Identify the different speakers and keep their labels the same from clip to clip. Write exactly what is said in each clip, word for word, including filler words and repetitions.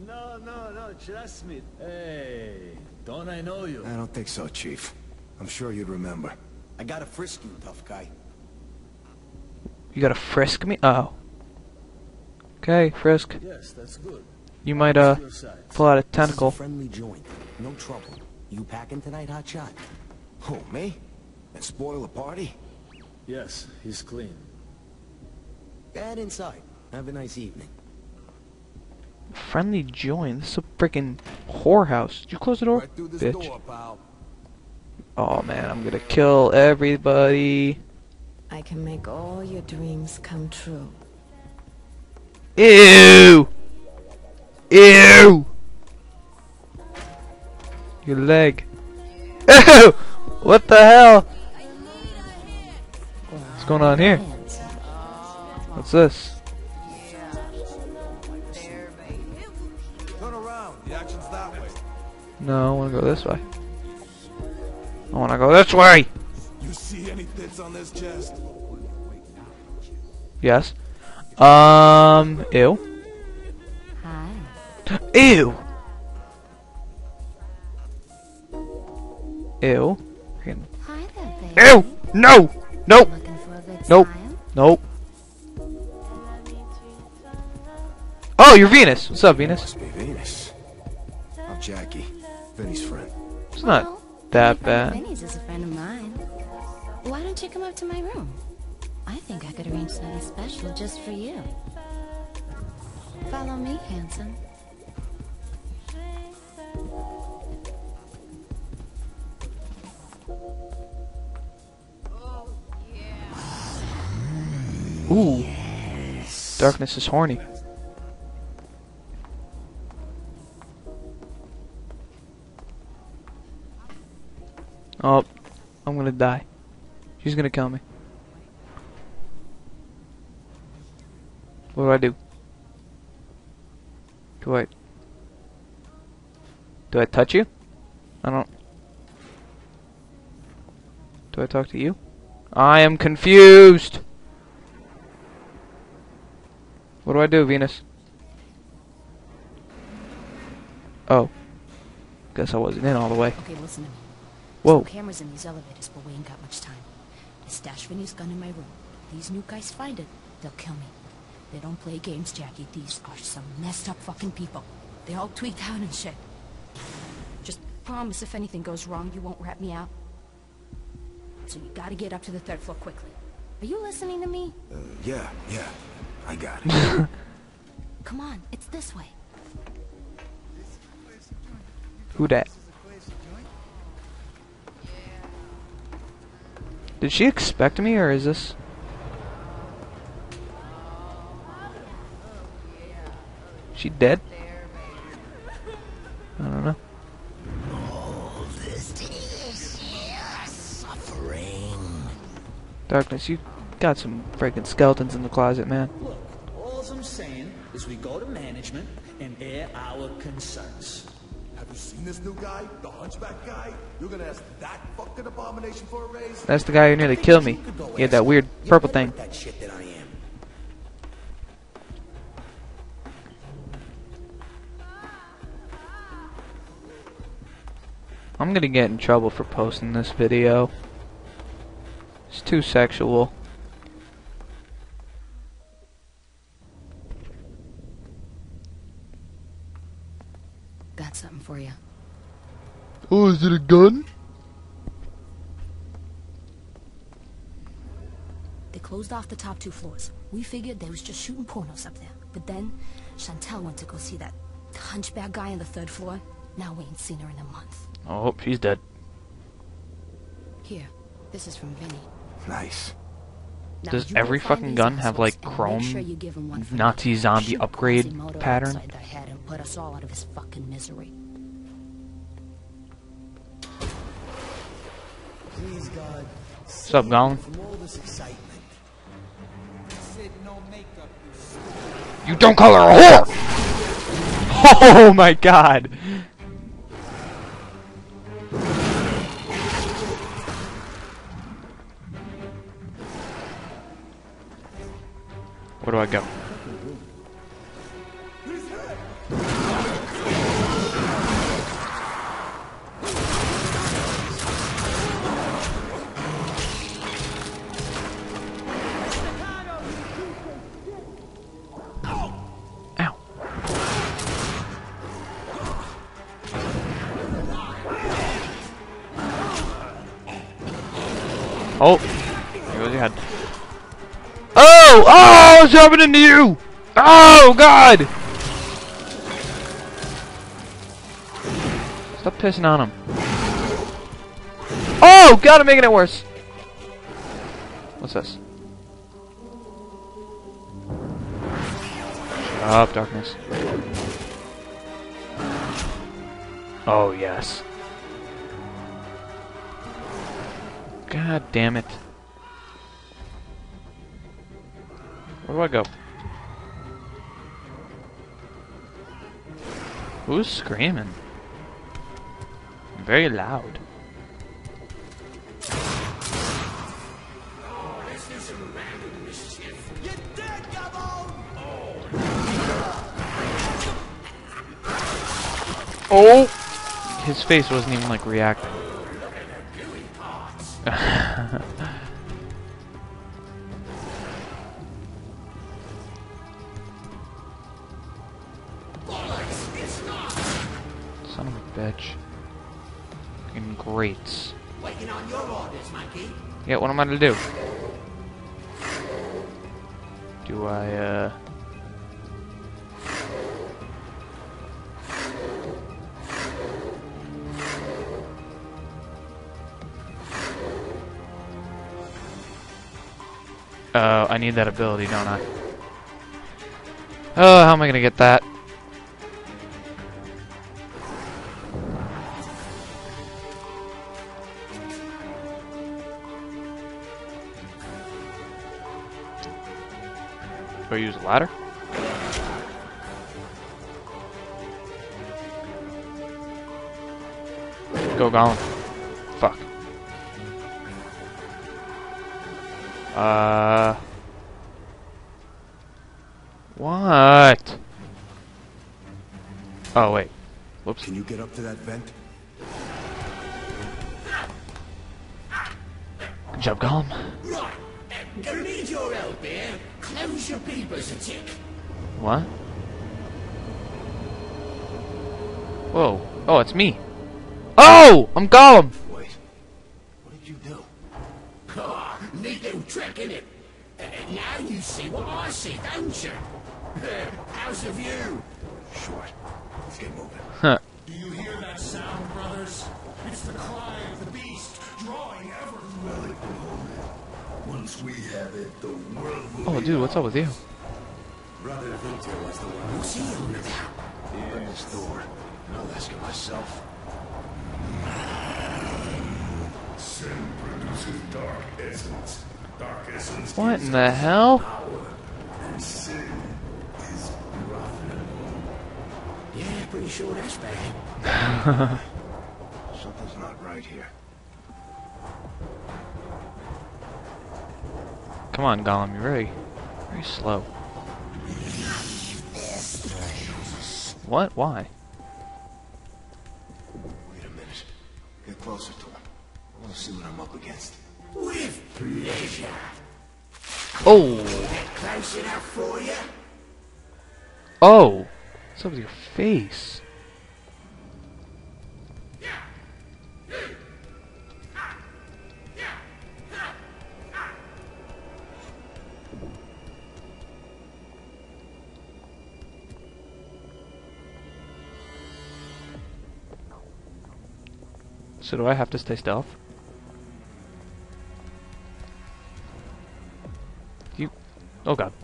Speaker 1: No, no, no, trust me. Hey, don't I know you?
Speaker 2: I don't think so, Chief. I'm sure you'd remember.
Speaker 3: I gotta frisk you, tough guy.
Speaker 4: You gotta frisk me? Oh. Okay, frisk.
Speaker 1: Yes, that's good.
Speaker 4: You might, uh, pull out a tentacle.
Speaker 3: This is a friendly joint. No trouble. You packing tonight, hotshot?
Speaker 2: Who, me? And spoil the party?
Speaker 1: Yes, he's clean.
Speaker 3: Head inside. Have a nice evening.
Speaker 4: Friendly join? This is a freaking whorehouse. Did you close the door?
Speaker 2: Right through this
Speaker 4: Bitch.
Speaker 2: door, pal.
Speaker 4: Oh man, I'm gonna kill everybody.
Speaker 5: I can make all your dreams come true.
Speaker 4: Ew! Ew! Your leg. Ew! What the hell? What's going on here? What's this?
Speaker 2: Turn around. The action's that way.
Speaker 4: No, I wanna go this way. I wanna go this way!
Speaker 2: You see any bits on this chest?
Speaker 4: Yes. Um, ew.
Speaker 5: Hi.
Speaker 4: Ew! Ew. Freaking-
Speaker 5: Hi there, baby.
Speaker 4: Ew! No! Nope!
Speaker 5: Looking for a good
Speaker 4: Nope.
Speaker 5: time?
Speaker 4: Nope. Oh, you're Venus. What's up, Venus?
Speaker 2: Must be Venus. I'm Jackie, Vinny's friend.
Speaker 4: It's not
Speaker 5: Well,
Speaker 4: that
Speaker 5: my friend
Speaker 4: bad.
Speaker 5: Vinny's is a friend of mine. Why don't you come up to my room? I think I could arrange something special just for you. Follow me, handsome.
Speaker 4: Ooh. Darkness is horny. Oh, I'm gonna die. She's gonna kill me. What do I do? Do I... Do I touch you? I don't... Do I talk to you? I am confused! What do I do, Venus? Oh. Guess I wasn't in all the way.
Speaker 6: Okay, listen to me.
Speaker 4: Whoa.
Speaker 6: Some cameras in these elevators, but we ain't got much time. I stashed Vinny's gun in my room. These new guys find it, they'll kill me. They don't play games, Jackie. These are some messed up fucking people. They all tweaked out and shit. Just promise if anything goes wrong, you won't rat me out. So you gotta get up to the third floor quickly. Are you listening to me?
Speaker 2: Uh, yeah, yeah. I got it.
Speaker 6: Come on, it's this way.
Speaker 4: Who dat? Did she expect me, or is this... She dead? I don't know.
Speaker 3: All this suffering.
Speaker 4: Darkness, you got some freaking skeletons in the closet, man.
Speaker 1: Look, all I'm saying is we go to management and air our concerns.
Speaker 2: Have you seen this new guy? The hunchback guy? You're gonna ask that fucking abomination for a raise?
Speaker 4: That's the guy who nearly killed me. He had that weird purple thing.
Speaker 3: That shit that I am.
Speaker 4: I'm gonna get in trouble for posting this video. It's too sexual.
Speaker 6: Got something for you.
Speaker 4: Oh, is it a gun?
Speaker 6: They closed off the top two floors. We figured they was just shooting pornos up there. But then, Chantel went to go see that hunchback guy on the third floor. Now we ain't seen her in a month.
Speaker 4: Oh, she's dead.
Speaker 6: Here, this is from Vinny.
Speaker 2: Nice.
Speaker 6: Now,
Speaker 4: Does
Speaker 6: you go
Speaker 4: every
Speaker 6: find
Speaker 4: fucking
Speaker 6: these
Speaker 4: gun have,
Speaker 6: assholes
Speaker 4: like,
Speaker 6: and make
Speaker 4: chrome
Speaker 6: sure you give 'em one for me.
Speaker 4: Nazi zombie
Speaker 6: Shoot
Speaker 4: upgrade
Speaker 6: Quasimodo
Speaker 4: pattern?
Speaker 6: upside the head and put us all out of his fucking misery.
Speaker 3: Please, God.
Speaker 4: What's up, Gollum?
Speaker 3: From all this excitement.
Speaker 4: You don't call her a whore! Oh my god! Where do I go? Oh! There goes your head. Oh! Oh! What's happening to you? Oh, God! Stop pissing on him. Oh! God, I'm making it worse. What's this? Shut up, darkness. Oh, yes. God damn it. Where do I go? Who's screaming? Very loud. Oh! His face wasn't even like reacting. Son of a bitch. Fucking greats.
Speaker 7: Waiting on your orders, monkey.
Speaker 4: Yeah, what am I to do? Do I, uh... Oh, I need that ability, don't I? Oh, how am I gonna get that? Do I use a ladder? Go, Gollum. Fuck. Uh... What? Oh, wait. Whoops.
Speaker 2: Can you get up to that vent?
Speaker 4: Good job, Gollum.
Speaker 7: Right. I'm gonna need your help here. Close your peepers a tick.
Speaker 4: What? Whoa. Oh, it's me. Oh! I'm Gollum!
Speaker 2: Wait. What did you do?
Speaker 7: Ah, neat little trick, innit? Uh, now you see what I see, don't you? Uh, how's the view?
Speaker 2: Short. Let's get moving.
Speaker 4: Huh.
Speaker 8: Do you hear that sound, brothers? It's the cry of the beast, drawing ever.
Speaker 2: Well, it will hold it. Once we have it, the world will
Speaker 4: Oh,
Speaker 2: be
Speaker 4: dude, what's up with you?
Speaker 2: Brother Victor was the one who
Speaker 7: What's he on about?
Speaker 2: opened this door. I'll ask him myself.
Speaker 8: Sin produces dark essence. Dark essence.
Speaker 4: What in the hell?
Speaker 8: And sin is profitable.
Speaker 7: Yeah, pretty sure that's bad.
Speaker 2: Something's not right here.
Speaker 4: Come on, Gollum, you're very, very slow. What? Why?
Speaker 2: Wait a minute. Get closer to him. I want to see what I'm up against.
Speaker 7: With pleasure.
Speaker 4: Oh!
Speaker 7: Get close enough for you?
Speaker 4: Oh! What's up with your face? So do I have to stay stealth? You... Oh god.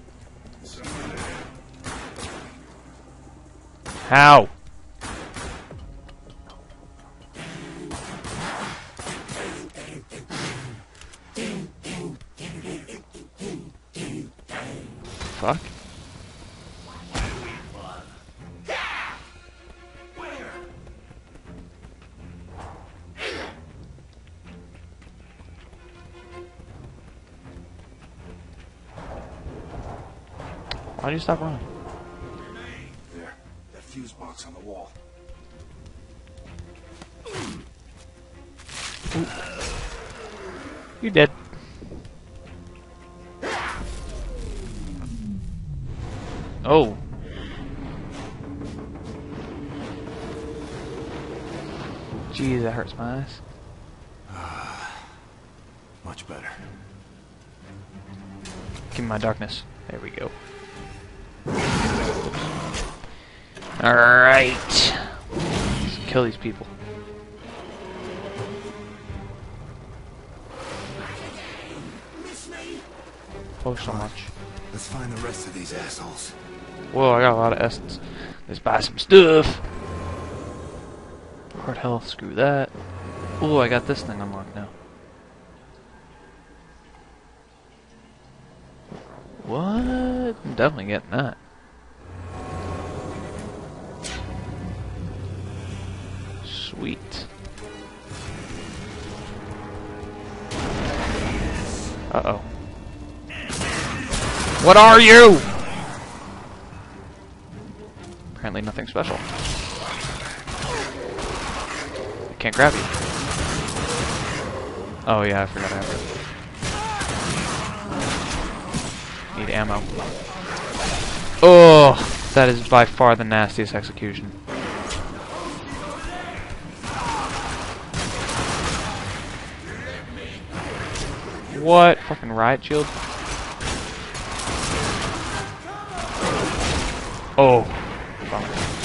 Speaker 4: How? Fuck. Why'd you stop running?
Speaker 2: There. That fuse box on the wall.
Speaker 4: Ooh. You dead. Oh. Jeez, that hurts my eyes.
Speaker 2: Much better.
Speaker 4: Give me my darkness. There we go. Alright. Let's kill these people. Oh, so much.
Speaker 2: Let's find the rest of these assholes.
Speaker 4: Whoa, I got a lot of essence. Let's buy some stuff. Heart health, screw that. Oh, I got this thing unlocked now. What? I'm definitely getting that. Sweet. Uh-oh. What are you? Apparently nothing special. I can't grab you. Oh yeah, I forgot I have it. Need ammo. Oh, that is by far the nastiest execution. What? Fucking riot shield? Oh. Bummer.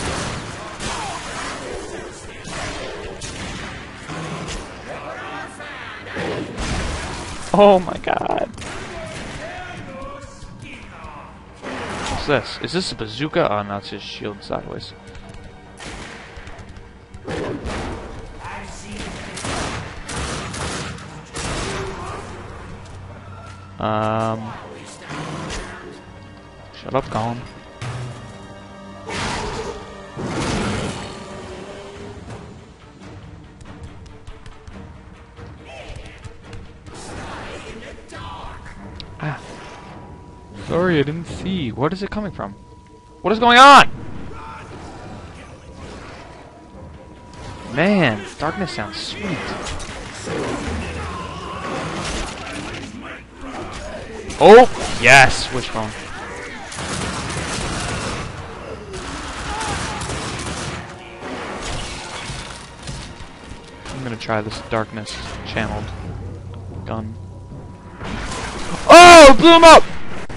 Speaker 4: Oh my god. What's this? Is this a bazooka? Oh no, it's just shield sideways. Um. Shut up, Colin. Ah. Sorry, I didn't see. What is it coming from? What is going on? Man, darkness sounds sweet. Oh, yes, wishbone. I'm gonna try this darkness channeled gun. Oh, blew him up!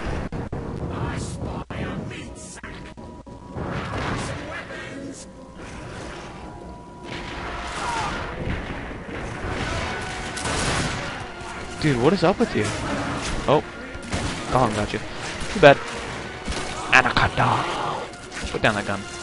Speaker 4: Dude, what is up with you? Oh, Gollum got you. Too bad. Anaconda. Put down that gun.